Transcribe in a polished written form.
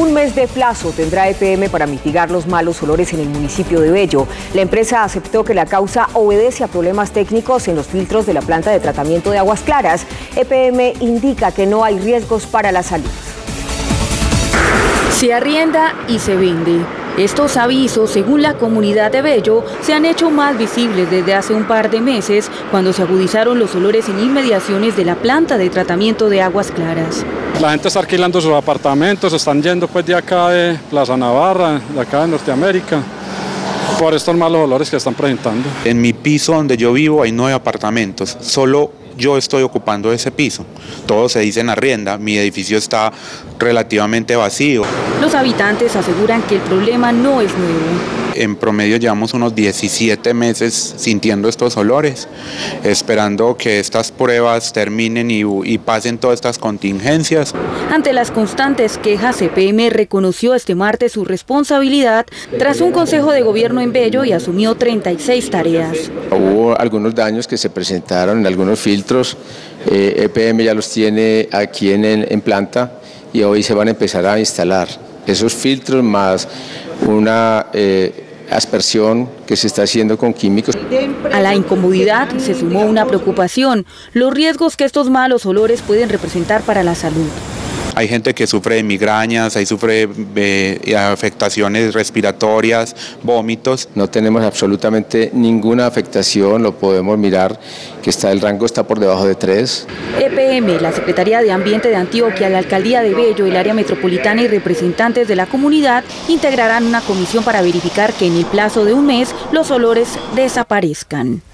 Un mes de plazo tendrá EPM para mitigar los malos olores en el municipio de Bello. La empresa aceptó que la causa obedece a problemas técnicos en los filtros de la planta de tratamiento de aguas claras. EPM indica que no hay riesgos para la salud. Se arrienda y se vende. Estos avisos, según la comunidad de Bello, se han hecho más visibles desde hace un par de meses, cuando se agudizaron los olores en inmediaciones de la planta de tratamiento de aguas claras. La gente está alquilando sus apartamentos, están yendo pues de acá de Plaza Navarra, de acá de Norteamérica, por estos malos olores que están presentando. En mi piso donde yo vivo hay 9 apartamentos, solo yo estoy ocupando ese piso. Todo se dice en arrienda, mi edificio está relativamente vacío. Los habitantes aseguran que el problema no es nuevo. En promedio llevamos unos 17 meses sintiendo estos olores, esperando que estas pruebas terminen y pasen todas estas contingencias. Ante las constantes quejas, EPM reconoció este martes su responsabilidad tras un consejo de gobierno en Bello y asumió 36 tareas. Hubo algunos daños que se presentaron en algunos filtros, EPM ya los tiene aquí en planta y hoy se van a empezar a instalar esos filtros más una aspersión que se está haciendo con químicos. A la incomodidad se sumó una preocupación: los riesgos que estos malos olores pueden representar para la salud. Hay gente que sufre de migrañas, sufre de afectaciones respiratorias, vómitos. No tenemos absolutamente ninguna afectación, lo podemos mirar, que el rango está por debajo de 3. EPM, la Secretaría de Ambiente de Antioquia, la Alcaldía de Bello, el área metropolitana y representantes de la comunidad integrarán una comisión para verificar que en el plazo de un mes los olores desaparezcan.